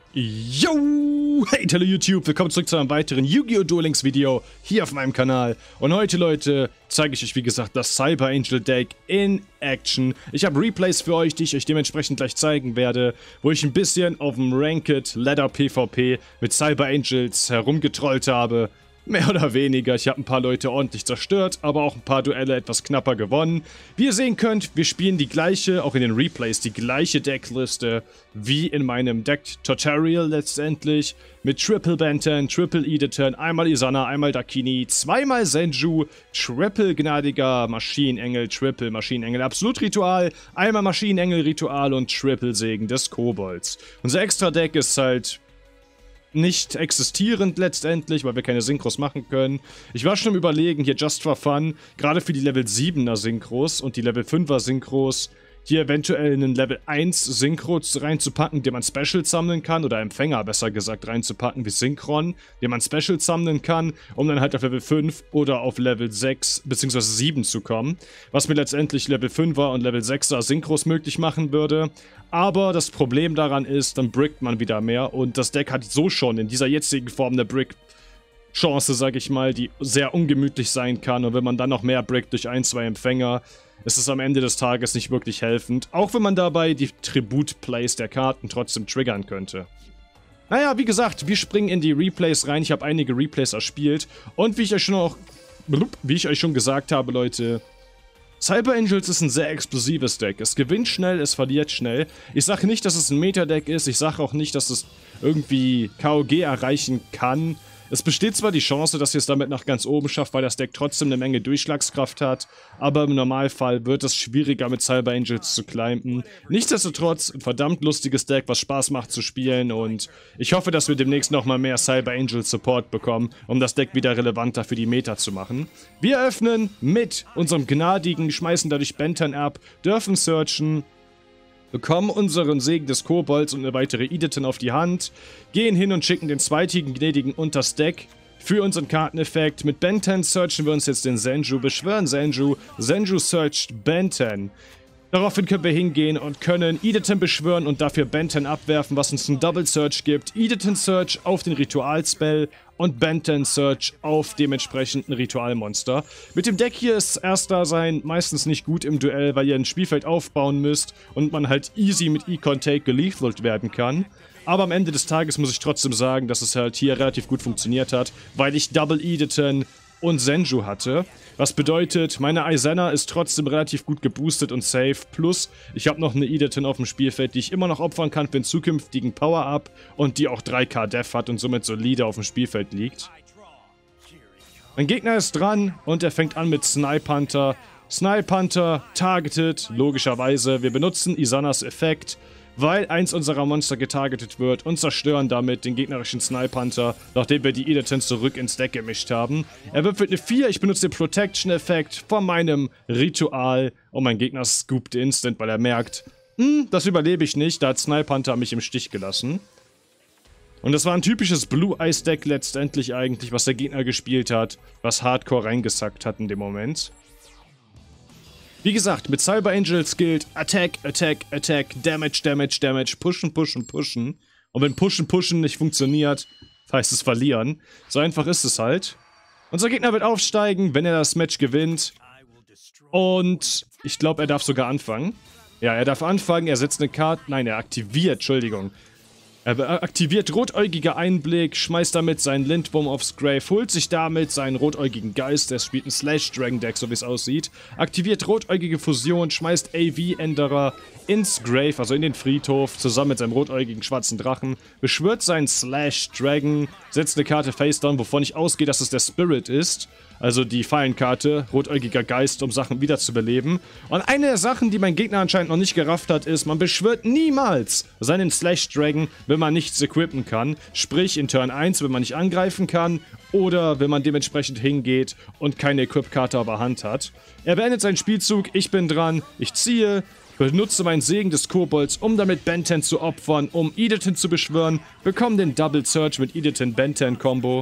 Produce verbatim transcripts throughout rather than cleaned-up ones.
Yo! Hey, hallo YouTube, willkommen zurück zu einem weiteren Yu-Gi-Oh! Duel Links Video hier auf meinem Kanal. Und heute, Leute, zeige ich euch, wie gesagt, das Cyber Angel Deck in Action. Ich habe Replays für euch, die ich euch dementsprechend gleich zeigen werde, wo ich ein bisschen auf dem Ranked Ladder PvP mit Cyber Angels herumgetrollt habe. Mehr oder weniger, ich habe ein paar Leute ordentlich zerstört, aber auch ein paar Duelle etwas knapper gewonnen. Wie ihr sehen könnt, wir spielen die gleiche, auch in den Replays, die gleiche Deckliste wie in meinem Deck-Tutorial letztendlich. Mit Triple Benten, Triple Editon, einmal Isana, einmal Dakini, zweimal Senju, Triple Gnadiger Maschinenengel, Triple Maschinenengel Absolut-Ritual, einmal Maschinenengel-Ritual und Triple Segen des Kobolds. Unser Extra-Deck ist halt nicht existierend letztendlich, weil wir keine Synchros machen können. Ich war schon im Überlegen, hier just for fun, gerade für die Level siebener Synchros und die Level fünfer Synchros, hier eventuell einen Level eins Synchro reinzupacken, den man Special sammeln kann, oder Empfänger besser gesagt reinzupacken, wie Synchron, den man Special sammeln kann, um dann halt auf Level fünf oder auf Level sechs bzw. sieben zu kommen, was mir letztendlich Level fünfer und Level sechser Synchros möglich machen würde. Aber das Problem daran ist, dann brickt man wieder mehr und das Deck hat so schon in dieser jetzigen Form eine Brick-Chance, sag ich mal, die sehr ungemütlich sein kann, und wenn man dann noch mehr brickt durch ein, zwei Empfänger, ist es am Ende des Tages nicht wirklich helfend, auch wenn man dabei die Tribut-Plays der Karten trotzdem triggern könnte. Naja, wie gesagt, wir springen in die Replays rein, ich habe einige Replays erspielt und wie ich euch schon auch, wie ich euch schon gesagt habe, Leute, Cyber Angels ist ein sehr explosives Deck. Es gewinnt schnell, es verliert schnell. Ich sage nicht, dass es ein Meta-Deck ist, ich sage auch nicht, dass es irgendwie K O G erreichen kann. Es besteht zwar die Chance, dass ihr es damit nach ganz oben schafft, weil das Deck trotzdem eine Menge Durchschlagskraft hat, aber im Normalfall wird es schwieriger mit Cyber Angels zu climben. Nichtsdestotrotz ein verdammt lustiges Deck, was Spaß macht zu spielen, und ich hoffe, dass wir demnächst nochmal mehr Cyber Angel Support bekommen, um das Deck wieder relevanter für die Meta zu machen. Wir öffnen mit unserem Gnadigen, schmeißen dadurch Benten ab, dürfen searchen, bekommen unseren Segen des Kobolds und eine weitere Editon auf die Hand, gehen hin und schicken den zweitigen Gnädigen unters Deck für unseren Karteneffekt. Mit Benten searchen wir uns jetzt den Senju, beschwören Senju, Senju searched Benten. Daraufhin können wir hingehen und können Editon beschwören und dafür Benten abwerfen, was uns einen Double Search gibt. Editon Search auf den Ritualspell und Benten Search auf dementsprechenden Ritualmonster. Mit dem Deck hier ist Erstdasein meistens nicht gut im Duell, weil ihr ein Spielfeld aufbauen müsst und man halt easy mit Econ Take gelethalt werden kann. Aber am Ende des Tages muss ich trotzdem sagen, dass es halt hier relativ gut funktioniert hat, weil ich Double Editon und Senju hatte. Was bedeutet, meine Isana ist trotzdem relativ gut geboostet und safe. Plus, ich habe noch eine Editon auf dem Spielfeld, die ich immer noch opfern kann für einen zukünftigen Power-Up und die auch drei K Def hat und somit solide auf dem Spielfeld liegt. Mein Gegner ist dran und er fängt an mit Snipe Hunter. Snipe Hunter targeted, logischerweise. Wir benutzen Isanas Effekt, weil eins unserer Monster getargetet wird, und zerstören damit den gegnerischen Snipe Hunter, nachdem wir die Editon zurück ins Deck gemischt haben. Er würfelt eine vier, ich benutze den Protection-Effekt von meinem Ritual und mein Gegner scoopt instant, weil er merkt, hm, das überlebe ich nicht, da hat Snipe Hunter mich im Stich gelassen. Und das war ein typisches Blue-Eyes-Deck letztendlich eigentlich, was der Gegner gespielt hat, was Hardcore reingesackt hat in dem Moment. Wie gesagt, mit Cyber Angels gilt Attack, Attack, Attack, Damage, Damage, Damage, Pushen, Pushen, Pushen. Und wenn Pushen, Pushen nicht funktioniert, heißt es verlieren. So einfach ist es halt. Unser Gegner wird aufsteigen, wenn er das Match gewinnt. Und ich glaube, er darf sogar anfangen. Ja, er darf anfangen, er setzt eine Karte, nein, er aktiviert, Entschuldigung. Er aktiviert rotäugiger Einblick, schmeißt damit seinen Lindwurm aufs Grave, holt sich damit seinen rotäugigen Geist, der spielt ein Slash Dragon Deck, so wie es aussieht, aktiviert rotäugige Fusion, schmeißt A V-Änderer ins Grave, also in den Friedhof, zusammen mit seinem rotäugigen schwarzen Drachen, beschwört seinen Slash Dragon, setzt eine Karte Face Down, wovon ich ausgehe, dass es der Spirit ist, also die Fallenkarte, rotäugiger Geist, um Sachen wiederzubeleben. Und eine der Sachen, die mein Gegner anscheinend noch nicht gerafft hat, ist, man beschwört niemals seinen Slash Dragon, wenn man nichts equippen kann. Sprich, in Turn eins, wenn man nicht angreifen kann, oder wenn man dementsprechend hingeht und keine Equip-Karte auf der Hand hat. Er beendet seinen Spielzug, ich bin dran, ich ziehe, benutze meinen Segen des Kobolds, um damit Benten zu opfern, um Editon zu beschwören, bekomme den Double Search mit Editon-Benten-Kombo.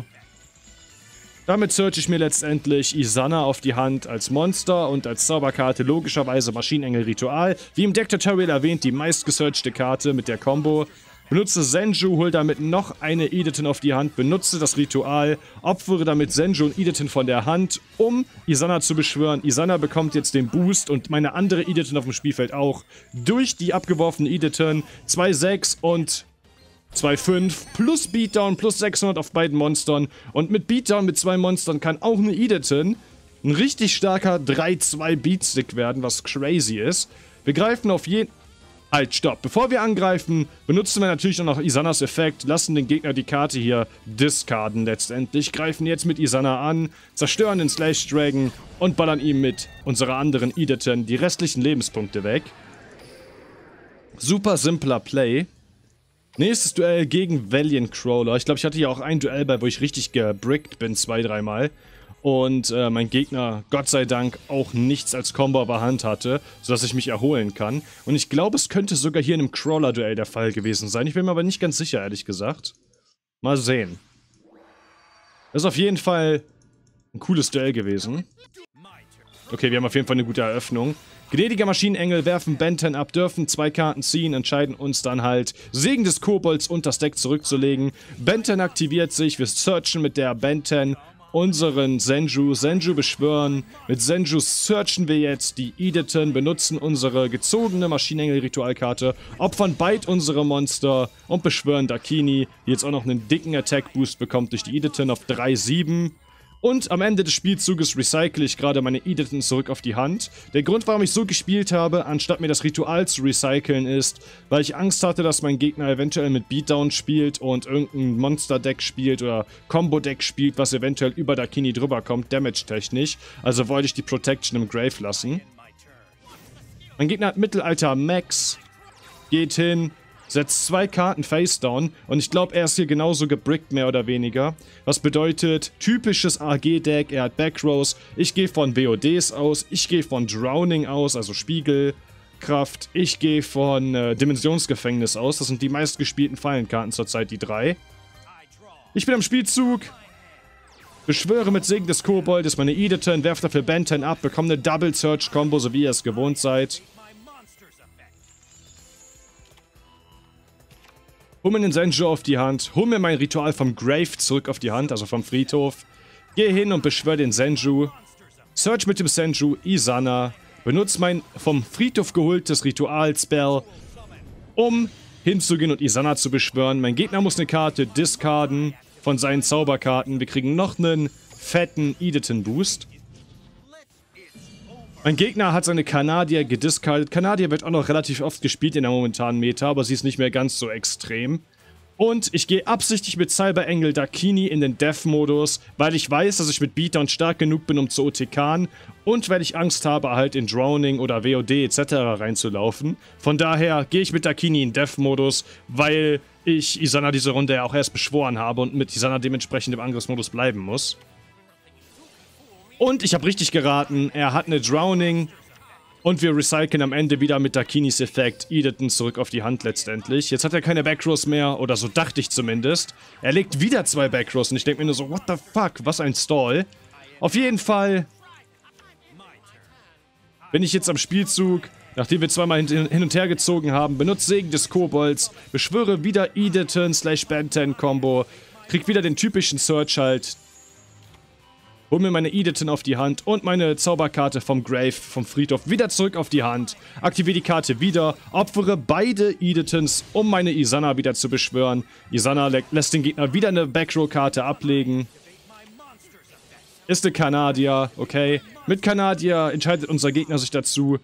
Damit search ich mir letztendlich Isana auf die Hand als Monster und als Zauberkarte logischerweise Maschinenengel Ritual. Wie im Deck-Tutorial erwähnt, die meistgesearchte Karte mit der Combo. benutze Senju, hol damit noch eine Edeton auf die Hand, benutze das Ritual, opfere damit Senju und Edeton von der Hand, um Isana zu beschwören. Isana bekommt jetzt den Boost und meine andere Edeton auf dem Spielfeld auch. Durch die abgeworfene Edeton zwei sechs und zwei fünf plus Beatdown plus sechshundert auf beiden Monstern. Und mit Beatdown mit zwei Monstern kann auch eine Edeton ein richtig starker drei zwei Beatstick werden, was crazy ist. Wir greifen auf jeden... Halt, stopp. Bevor wir angreifen, benutzen wir natürlich auch noch Isanas Effekt, lassen den Gegner die Karte hier discarden letztendlich, greifen jetzt mit Isana an, zerstören den Slash Dragon und ballern ihm mit unserer anderen Edeton die restlichen Lebenspunkte weg. Super simpler Play. Nächstes Duell gegen Valiant Crawler. Ich glaube, ich hatte hier auch ein Duell bei, wo ich richtig gebrickt bin, zwei, dreimal. Und äh, mein Gegner, Gott sei Dank, auch nichts als Combo auf der Hand hatte, sodass ich mich erholen kann. Und ich glaube, es könnte sogar hier in einem Crawler-Duell der Fall gewesen sein. Ich bin mir aber nicht ganz sicher, ehrlich gesagt. Mal sehen. Das ist auf jeden Fall ein cooles Duell gewesen. Okay, wir haben auf jeden Fall eine gute Eröffnung. Gnädiger Maschinenengel werfen Ben zehn ab, dürfen zwei Karten ziehen, entscheiden uns dann halt, Segen des Kobolds und das Deck zurückzulegen. Ben zehn aktiviert sich, wir searchen mit der Ben zehn unseren Senju, Senju beschwören. Mit Senju searchen wir jetzt die Edeton, benutzen unsere gezogene Maschinenengel-Ritualkarte, opfern beide unsere Monster und beschwören Dakini, die jetzt auch noch einen dicken Attack-Boost bekommt durch die Edeton auf drei sieben. Und am Ende des Spielzuges recycle ich gerade meine Edeton zurück auf die Hand. Der Grund, warum ich so gespielt habe, anstatt mir das Ritual zu recyceln, ist, weil ich Angst hatte, dass mein Gegner eventuell mit Beatdown spielt und irgendein Monster-Deck spielt oder Combo-Deck spielt, was eventuell über Dakini drüber kommt, damage-technisch. Also wollte ich die Protection im Grave lassen. Mein Gegner hat Mittelalter Max, geht hin, setzt zwei Karten Face-Down und ich glaube, er ist hier genauso gebrickt, mehr oder weniger. Was bedeutet, typisches A G-Deck, er hat Backrows, ich gehe von W O Ds aus, ich gehe von Drowning aus, also Spiegelkraft, ich gehe von äh, Dimensionsgefängnis aus, das sind die meistgespielten Fallenkarten zurzeit, die drei. Ich bin am Spielzug, beschwöre mit Segen des Koboldes meine Edeton, werfe dafür Ben zehn ab, bekomme eine Double-Search-Combo, so wie ihr es gewohnt seid. Hol mir den Senju auf die Hand, hol mir mein Ritual vom Grave zurück auf die Hand, also vom Friedhof. Gehe hin und beschwöre den Senju. Search mit dem Senju Isana. Benutze mein vom Friedhof geholtes Ritual-Spell, um hinzugehen und Isana zu beschwören. Mein Gegner muss eine Karte discarden von seinen Zauberkarten. Wir kriegen noch einen fetten Edeton-Boost. Mein Gegner hat seine Kanadier gediscardet. Kanadier wird auch noch relativ oft gespielt in der momentanen Meta, aber sie ist nicht mehr ganz so extrem. Und ich gehe absichtlich mit Cyberengel Dakini in den Death-Modus, weil ich weiß, dass ich mit Beatdown stark genug bin, um zu O T K'n und weil ich Angst habe, halt in Drowning oder W O D et cetera reinzulaufen. Von daher gehe ich mit Dakini in Death-Modus, weil ich Isana diese Runde ja auch erst beschworen habe und mit Isana dementsprechend im Angriffsmodus bleiben muss. Und ich habe richtig geraten, er hat eine Drowning und wir recyceln am Ende wieder mit Dakinis Effekt Edeton zurück auf die Hand letztendlich. Jetzt hat er keine Backrows mehr, oder so dachte ich zumindest. Er legt wieder zwei Backrows und ich denke mir nur so, what the fuck, was ein Stall. Auf jeden Fall bin ich jetzt am Spielzug, nachdem wir zweimal hin und her gezogen haben, benutze Segen des Kobolds, beschwöre wieder Edeton slash Ben zehn Combo, krieg wieder den typischen Search halt, hol mir meine Edeton auf die Hand und meine Zauberkarte vom Grave, vom Friedhof, wieder zurück auf die Hand. Aktiviere die Karte wieder, opfere beide Edetons, um meine Isana wieder zu beschwören. Isana lä lässt den Gegner wieder eine Backrow-Karte ablegen. Ist eine Kanadier, okay. Mit Kanadier entscheidet unser Gegner sich dazu,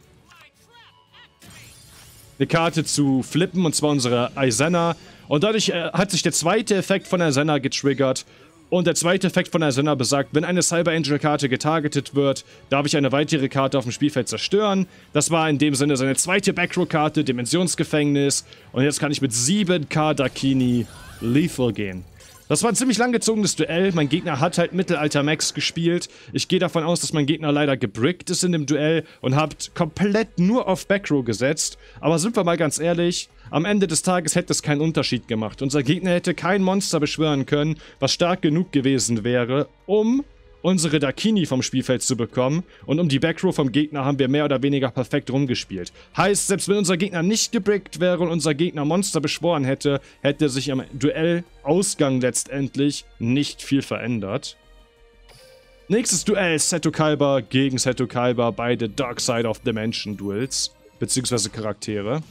eine Karte zu flippen, und zwar unsere Isana. Und dadurch äh, hat sich der zweite Effekt von Isana getriggert. Und der zweite Effekt von Isana besagt, wenn eine Cyber Angel Karte getargetet wird, darf ich eine weitere Karte auf dem Spielfeld zerstören. Das war in dem Sinne seine zweite Backrow-Karte, Dimensionsgefängnis. Und jetzt kann ich mit sieben K Dakini lethal gehen. Das war ein ziemlich langgezogenes Duell. Mein Gegner hat halt Mittelalter Max gespielt. Ich gehe davon aus, dass mein Gegner leider gebrickt ist in dem Duell und hat komplett nur auf Backrow gesetzt. Aber sind wir mal ganz ehrlich, am Ende des Tages hätte es keinen Unterschied gemacht. Unser Gegner hätte kein Monster beschwören können, was stark genug gewesen wäre, um unsere Dakini vom Spielfeld zu bekommen. Und um die Backrow vom Gegner haben wir mehr oder weniger perfekt rumgespielt. Heißt, selbst wenn unser Gegner nicht gebrickt wäre und unser Gegner Monster beschworen hätte, hätte sich am Duellausgang letztendlich nicht viel verändert. Nächstes Duell, Seto Kaiba gegen Seto Kaiba, beide Dark Side of Dimension Duels, beziehungsweise Charaktere.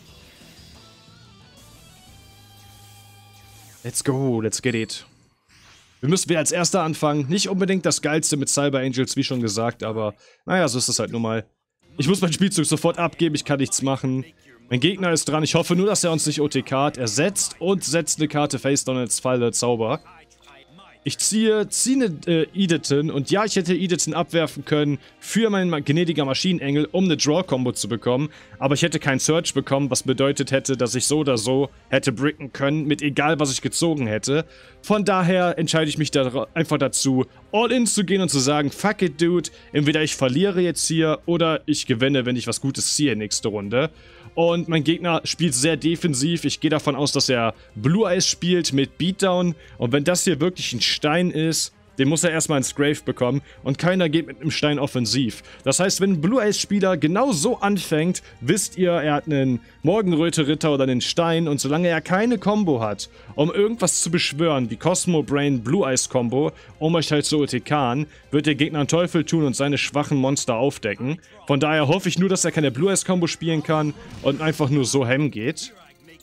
Let's go, let's get it. Wir müssen wir als Erster anfangen. Nicht unbedingt das Geilste mit Cyber Angels, wie schon gesagt, aber naja, so ist es halt nun mal. Ich muss meinen Spielzug sofort abgeben, ich kann nichts machen. Mein Gegner ist dran, ich hoffe nur, dass er uns nicht O T Kt. Er setzt und setzt eine Karte Facedown als Falle Zauber. Ich ziehe, ziehe eine äh, Edeton und ja, ich hätte Edeton abwerfen können für meinen gnädiger Maschinenengel, um eine Draw-Kombo zu bekommen, aber ich hätte keinen Search bekommen, was bedeutet hätte, dass ich so oder so hätte bricken können, mit egal was ich gezogen hätte. Von daher entscheide ich mich da einfach dazu, all in zu gehen und zu sagen, fuck it, dude, entweder ich verliere jetzt hier oder ich gewinne, wenn ich was Gutes ziehe nächste Runde. Und mein Gegner spielt sehr defensiv. Ich gehe davon aus, dass er Blue Eyes spielt mit Beatdown. Und wenn das hier wirklich ein Stein ist, den muss er erstmal ins Grave bekommen. Und keiner geht mit einem Stein offensiv. Das heißt, wenn ein Blue Eyes Spieler genau so anfängt, wisst ihr, er hat einen Morgenröte-Ritter oder einen Stein. Und solange er keine Combo hat, um irgendwas zu beschwören, wie Cosmo Brain Blue Eyes Combo, um euch halt zu O T K'n, wird der Gegner einen Teufel tun und seine schwachen Monster aufdecken. Von daher hoffe ich nur, dass er keine Blue Eyes Combo spielen kann und einfach nur so hem geht.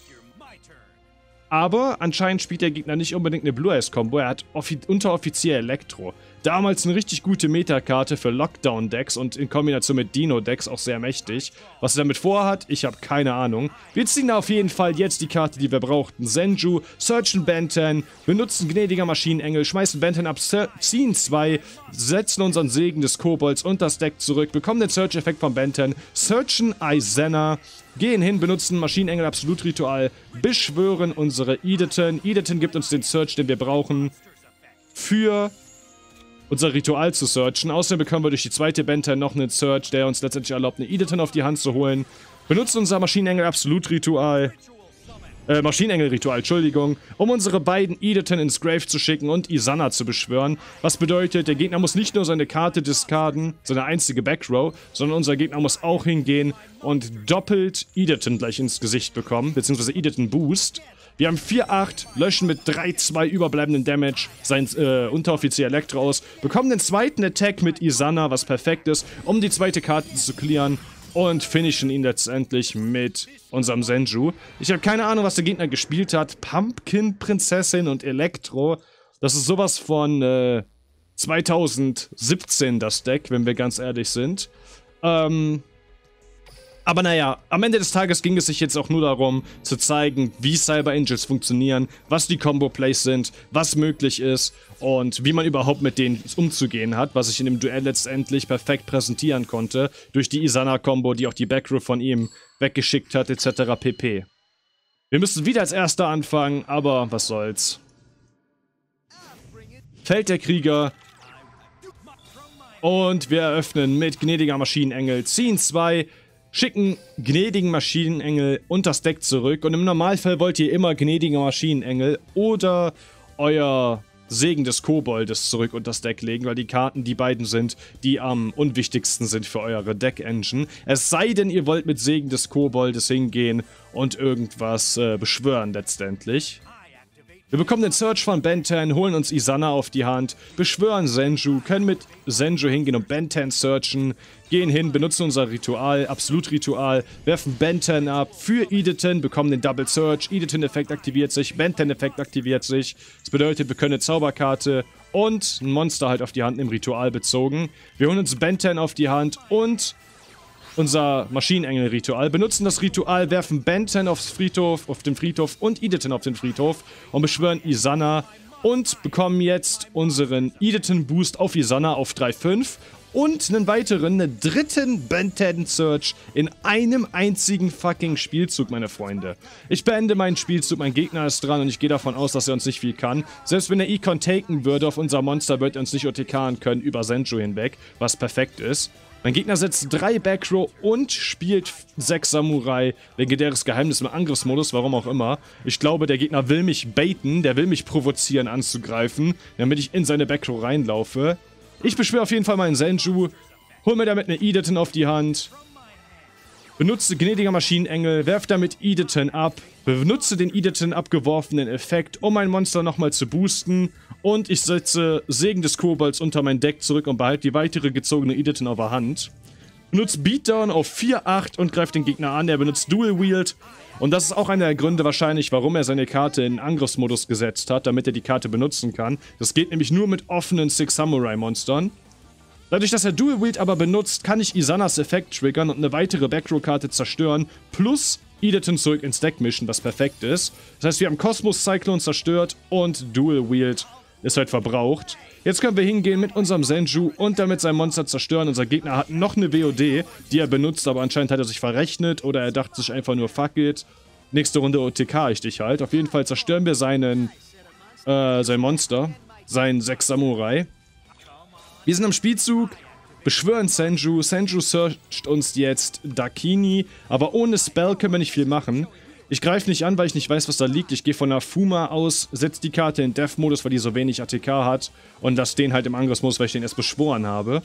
Aber anscheinend spielt der Gegner nicht unbedingt eine Blue Eyes Combo, er hat Unteroffizier Elektro. Damals eine richtig gute Metakarte für Lockdown-Decks und in Kombination mit Dino-Decks auch sehr mächtig. Was er damit vorhat, ich habe keine Ahnung. Wir ziehen auf jeden Fall jetzt die Karte, die wir brauchten. Senju, searchen Benten, benutzen gnädiger Maschinenengel, schmeißen Benten ab, ziehen zwei, setzen unseren Segen des Kobolds und das Deck zurück, bekommen den Search-Effekt von Benten, searchen Aizenna, gehen hin, benutzen Maschinenengel Absolut-Ritual, beschwören unsere Edeton. Edeton gibt uns den Search, den wir brauchen für unser Ritual zu searchen. Außerdem bekommen wir durch die zweite Benten noch einen Search, der uns letztendlich erlaubt, eine Edeton auf die Hand zu holen. Benutzen unser Maschinenengel Absolut-Ritual, äh, Maschinenengel-Ritual, Entschuldigung, um unsere beiden Edeton ins Grave zu schicken und Izanna zu beschwören. Was bedeutet, der Gegner muss nicht nur seine Karte discarden, seine einzige Backrow, sondern unser Gegner muss auch hingehen und doppelt Edeton gleich ins Gesicht bekommen, beziehungsweise Edeton Boost. Wir haben vier acht, löschen mit drei zwei überbleibenden Damage sein äh, Unteroffizier Elektro aus, bekommen den zweiten Attack mit Izanna, was perfekt ist, um die zweite Karte zu clearen und finishen ihn letztendlich mit unserem Senju. Ich habe keine Ahnung, was der Gegner gespielt hat. Pumpkin Prinzessin und Elektro. Das ist sowas von äh, zweitausendsiebzehn das Deck, wenn wir ganz ehrlich sind. Ähm... Aber naja, am Ende des Tages ging es sich jetzt auch nur darum, zu zeigen, wie Cyber Angels funktionieren, was die Combo-Plays sind, was möglich ist und wie man überhaupt mit denen umzugehen hat, was ich in dem Duell letztendlich perfekt präsentieren konnte, durch die Izanna-Combo, die auch die Backrow von ihm weggeschickt hat, et cetera pp. Wir müssen wieder als Erster anfangen, aber was soll's. Feld der Krieger. Und wir eröffnen mit gnädiger Maschinenengel, ziehen zwei, schicken gnädigen Maschinenengel und das Deck zurück. Und im Normalfall wollt ihr immer gnädiger Maschinenengel oder euer Segen des Koboldes zurück und das Deck legen, weil die Karten die beiden sind, die am unwichtigsten sind für eure Deck-Engine. Es sei denn, ihr wollt mit Segen des Koboldes hingehen und irgendwas äh, beschwören letztendlich. Wir bekommen den Search von Benten, holen uns Izanna auf die Hand, beschwören Senju, können mit Senju hingehen und Benten searchen, gehen hin, benutzen unser Ritual, Absolut-Ritual, werfen Benten ab für Edeton, bekommen den Double Search, Edeton-Effekt aktiviert sich, Benten-Effekt aktiviert sich. Das bedeutet, wir können eine Zauberkarte und ein Monster halt auf die Hand im Ritual bezogen. Wir holen uns Benten auf die Hand und unser Maschinenengel-Ritual, benutzen das Ritual, werfen Benten aufs Friedhof, auf den Friedhof und Edeton auf den Friedhof und beschwören Izanna und bekommen jetzt unseren Edeton-Boost auf Izanna auf drei fünf und einen weiteren, einen dritten Benten-Search in einem einzigen fucking Spielzug, meine Freunde. Ich beende meinen Spielzug, mein Gegner ist dran und ich gehe davon aus, dass er uns nicht viel kann. Selbst wenn er Econ taken würde auf unser Monster, wird er uns nicht O T K'n können über Senju hinweg, was perfekt ist. Mein Gegner setzt drei Backrow und spielt sechs Samurai, legendäres Geheimnis im Angriffsmodus, warum auch immer. Ich glaube, der Gegner will mich baiten, der will mich provozieren anzugreifen, damit ich in seine Backrow reinlaufe. Ich beschwöre auf jeden Fall meinen Senju, hol mir damit eine Edaton auf die Hand, benutze gnädiger Maschinenengel, werf damit Edaton ab, benutze den Edaton abgeworfenen Effekt, um mein Monster nochmal zu boosten und ich setze Segen des Kobolds unter mein Deck zurück und behalte die weitere gezogene Edaton auf der Hand. Benutzt Beatdown auf vier acht und greift den Gegner an, er benutzt Dual Wield und das ist auch einer der Gründe wahrscheinlich, warum er seine Karte in Angriffsmodus gesetzt hat, damit er die Karte benutzen kann. Das geht nämlich nur mit offenen Six Samurai Monstern. Dadurch, dass er Dual Wield aber benutzt, kann ich Izanas Effekt triggern und eine weitere Backrow-Karte zerstören, plus Edaton zurück ins Deck mischen, was perfekt ist. Das heißt, wir haben Kosmos Cyclone zerstört und Dual Wield ist halt verbraucht. Jetzt können wir hingehen mit unserem Senju und damit sein Monster zerstören. Unser Gegner hat noch eine W O D, die er benutzt, aber anscheinend hat er sich verrechnet oder er dachte sich einfach nur, fuck it. Nächste Runde O T K ich dich halt. Auf jeden Fall zerstören wir seinen, äh, sein Monster, sein sechs Samurai. Wir sind am Spielzug, beschwören Senju. Senju searcht uns jetzt Dakini, aber ohne Spell können wir nicht viel machen. Ich greife nicht an, weil ich nicht weiß, was da liegt. Ich gehe von der Fuma aus, setze die Karte in Death-Modus, weil die so wenig A T K hat. Und lasse den halt im Angriffsmodus, weil ich den erst beschworen habe.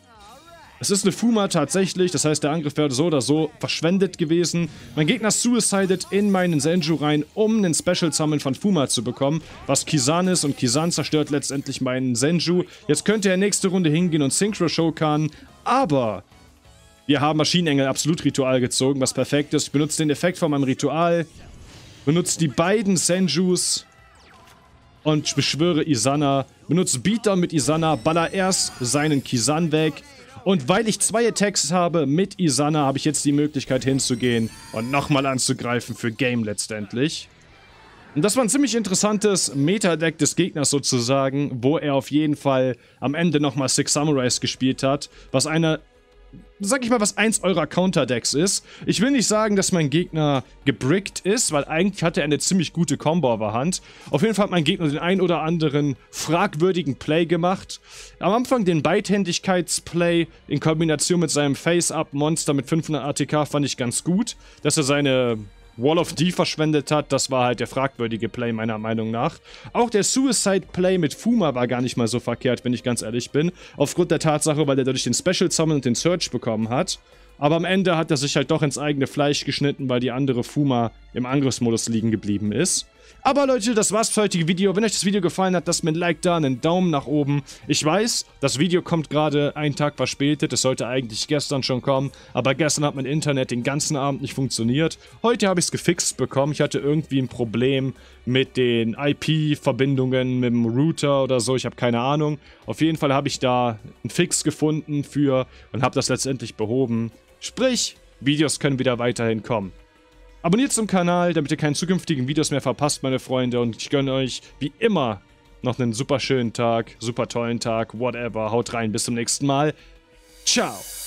Es ist eine Fuma tatsächlich, das heißt, der Angriff wäre so oder so verschwendet gewesen. Mein Gegner suicidet in meinen Senju rein, um einen Special Summon von Fuma zu bekommen, was Kisan ist. Und Kisan zerstört letztendlich meinen Senju. Jetzt könnte er nächste Runde hingehen und Synchro Shokan, aber wir haben Maschinenengel Absolut Ritual gezogen, was perfekt ist. Ich benutze den Effekt von meinem Ritual, benutze die beiden Senjus und beschwöre Izana. Benutze Beatdown mit Izana, baller erst seinen Kisan weg. Und weil ich zwei Attacks habe mit Izana, habe ich jetzt die Möglichkeit hinzugehen und nochmal anzugreifen für Game letztendlich. Und das war ein ziemlich interessantes Meta-Deck des Gegners sozusagen, wo er auf jeden Fall am Ende nochmal Six Samurais gespielt hat, was eine, sag ich mal, was eins eurer Counter-Decks ist. Ich will nicht sagen, dass mein Gegner gebrickt ist, weil eigentlich hatte er eine ziemlich gute Combo auf der Hand. Auf jeden Fall hat mein Gegner den ein oder anderen fragwürdigen Play gemacht. Am Anfang den Beidhändigkeits-Play in Kombination mit seinem Face-Up-Monster mit fünfhundert A T K fand ich ganz gut. Dass er seine Wall of D verschwendet hat, das war halt der fragwürdige Play meiner Meinung nach. Auch der Suicide Play mit Fuma war gar nicht mal so verkehrt, wenn ich ganz ehrlich bin. Aufgrund der Tatsache, weil er dadurch den Special Summon und den Search bekommen hat. Aber am Ende hat er sich halt doch ins eigene Fleisch geschnitten, weil die andere Fuma im Angriffsmodus liegen geblieben ist. Aber Leute, das war's für das heutige Video. Wenn euch das Video gefallen hat, lasst mir ein Like da, einen Daumen nach oben. Ich weiß, das Video kommt gerade einen Tag verspätet. Es sollte eigentlich gestern schon kommen. Aber gestern hat mein Internet den ganzen Abend nicht funktioniert. Heute habe ich es gefixt bekommen. Ich hatte irgendwie ein Problem mit den I P-Verbindungen, mit dem Router oder so. Ich habe keine Ahnung. Auf jeden Fall habe ich da einen Fix gefunden für und habe das letztendlich behoben. Sprich, Videos können wieder weiterhin kommen. Abonniert zum Kanal, damit ihr keine zukünftigen Videos mehr verpasst, meine Freunde. Und ich gönne euch, wie immer, noch einen super schönen Tag, super tollen Tag, whatever. Haut rein, bis zum nächsten Mal. Ciao.